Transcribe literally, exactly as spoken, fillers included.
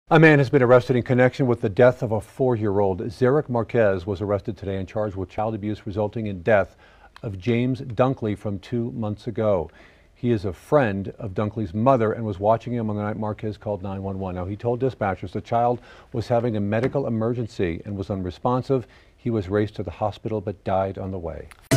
A man has been arrested in connection with the death of a four-year-old. Zarek Marquez was arrested today and charged with child abuse resulting in death of James Dunkley from two months ago. He is a friend of Dunkley's mother and was watching him on the night Marquez called nine one one. Now, he told dispatchers the child was having a medical emergency and was unresponsive. He was raced to the hospital but died on the way.